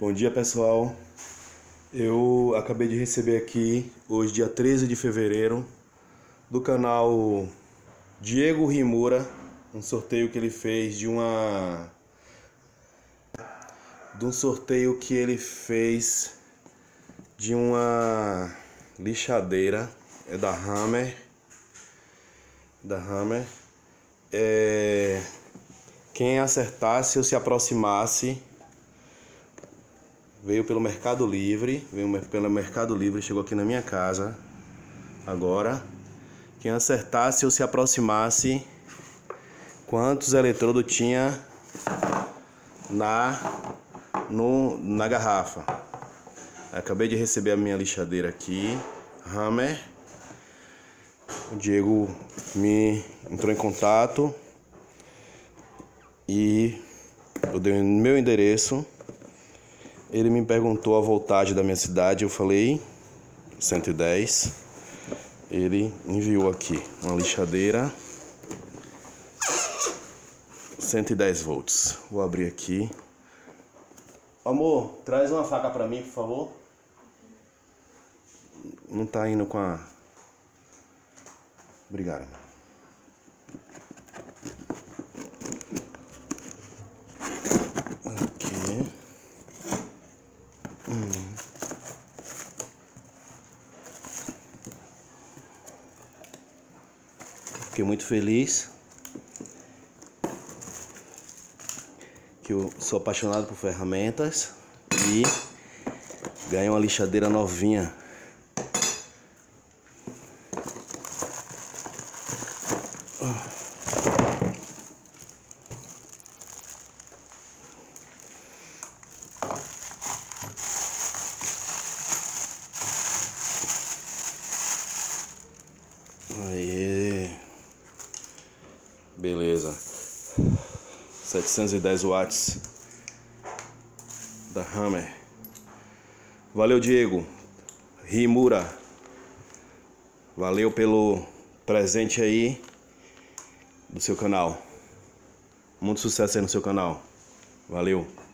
Bom dia, pessoal. Eu acabei de receber aqui, hoje dia 13 de fevereiro, do canal Diego Rimura, um sorteio que ele fez de um sorteio que ele fez de uma lixadeira, é da Hammer. Quem acertasse ou se aproximasse veio pelo Mercado Livre, chegou aqui na minha casa agora. Quem acertasse ou se aproximasse quantos eletrodos tinha na garrafa. Acabei de receber a minha lixadeira aqui, Hammer. O Diego me entrou em contato e eu dei o meu endereço. Ele me perguntou a voltagem da minha cidade, eu falei 110. Ele enviou aqui uma lixadeira 110 volts. Vou abrir aqui. Amor, traz uma faca pra mim, por favor. Não tá indo com a... Obrigado. Aqui. Fiquei muito feliz, que eu sou apaixonado por ferramentas e ganhei uma lixadeira novinha. Aí, beleza, 710 watts da Hammer. Valeu, Diego Rimura, valeu pelo presente aí do seu canal. Muito sucesso aí no seu canal. Valeu.